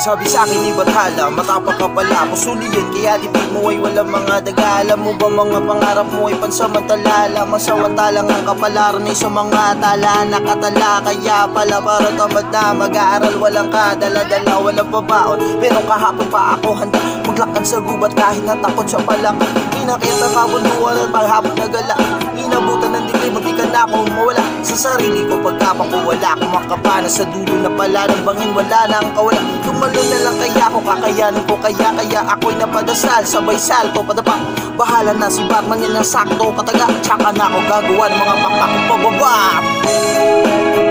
Sabi sa'kin ni Bathala, matapang ka pala, pusuli yun, kaya di mo ay walang mga daga. Alam mo ba mga pangarap mo ay pansamantala, lamang samantalang ang kapalaran ay sa mga tala. Nakatala kaya pala para tamad na mag-aaral, walang kadala-dala, walang babaon. Pero kahapon pa ako handa maglakad sa gubat kahit natakot sa palak. Inakita kabunduan at paghapon na gala, inabutan ng dilim, hindi ka na akong mawala sa sarili ko. Pagkapang ko wala akong makapana sa dulo na pala ng bangin, wala na ang kawala. Tumalo na lang kaya ako, kakayanin ko kaya ako'y napadasal, sabay salto padapa. Bahala na si Batman, yan ang sakto kataga, tsaka na ako gagawa ng mga pakpak pababa.